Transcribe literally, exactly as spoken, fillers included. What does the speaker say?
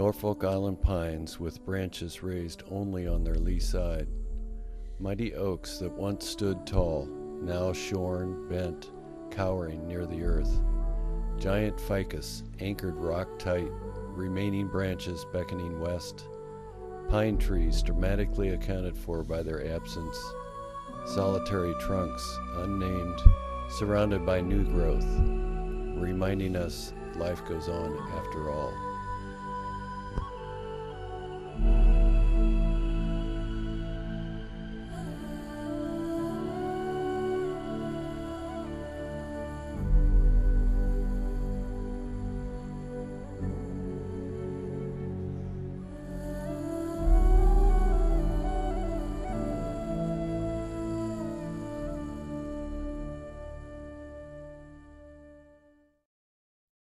Norfolk Island pines with branches raised only on their lee side. Mighty oaks that once stood tall, now shorn, bent, cowering near the earth. Giant ficus, anchored rock tight, remaining branches beckoning west. Pine trees dramatically accounted for by their absence. Solitary trunks, unnamed, surrounded by new growth, reminding us life goes on after all.